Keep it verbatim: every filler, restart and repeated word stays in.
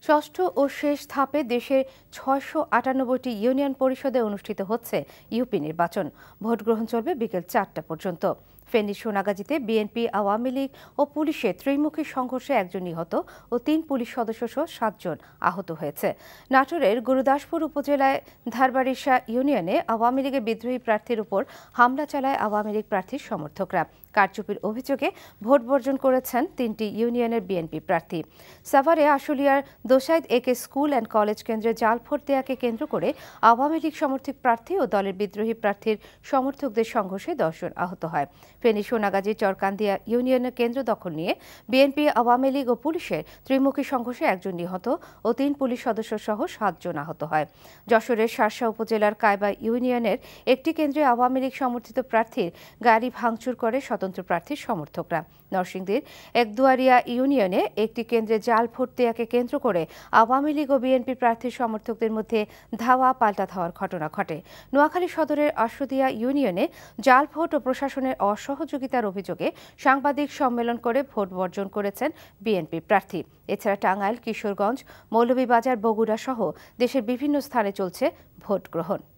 ষষ্ঠ ও শেষ ধাপে দেশের ছয়শো আটানব্বইটি ইউনিয়ন পরিষদে অনুষ্ঠিত হচ্ছে ইউপি নির্বাচন। ভোট গ্রহণ চলবে বিকেল চারটা পর্যন্ত। ফেনীর সোনাগাজীতে বিএনপি, আওয়ামী লীগ ও পুলিশের ত্রিমুখী সংঘর্ষে একজন নিহত ও তিন পুলিশ সদস্য সহ সাতজন আহত হয়েছে। নাটোরের গুরুদাসপুর উপজেলায় ধারবাড়িশা ইউনিয়নে আওয়ামী লীগের বিদ্রোহী প্রার্থীর উপর হামলা চালায় আওয়ামী লীগ প্রার্থীর সমর্থকরা। কারচুপির অভিযোগে ভোট বর্জন করেছেন তিনটি ইউনিয়নের বিএনপি প্রার্থী। সাভারে আশুলিয়ার দোসাইদ একে স্কুল অ্যান্ড কলেজ কেন্দ্রে জাল ভোট দেয়াকে কেন্দ্র করে আওয়ামী লীগ সমর্থক প্রার্থী ও দলের বিদ্রোহী প্রার্থীর সমর্থকদের সংঘর্ষে দশজন আহত হয়। ফেনী সোনাগাজী চরকান্দিয়া ইউনিয়নের কেন্দ্র দখল নিয়ে বিএনপি, আওয়ামী লীগ ও পুলিশের ত্রিমুখী সংঘর্ষে একজন নিহত ও তিন পুলিশ সদস্য সহ সাতজন আহত হয়। যশোরের শার্শা উপজেলার কায়বা ইউনিয়নের একটি কেন্দ্রে আওয়ামী লীগ সমর্থিত প্রার্থীর গাড়ি ভাঙচুর করে স্বতন্ত্র প্রার্থীর সমর্থকরা। নরসিংদীর একদুয়ারিয়া ইউনিয়নে একটি কেন্দ্রে জাল ভোট দেয়াকে কেন্দ্র করে আওয়ামী লীগ ও বিএনপি প্রার্থীর সমর্থকদের মধ্যে ধাওয়া পাল্টা ধাওয়ার ঘটনা ঘটে। নোয়াখালী সদরের আশুদিয়া ইউনিয়নে জাল ভোট ও প্রশাসনের অসহযোগিতার অভিযোগে সাংবাদিক সম্মেলন করে ভোট বর্জন করেছেন বিএনপি প্রার্থী। এছাড়া টাঙ্গাইল, কিশোরগঞ্জ, মৌলভীবাজার, বগুড়া সহ দেশের বিভিন্ন স্থানে চলছে ভোট গ্রহণ।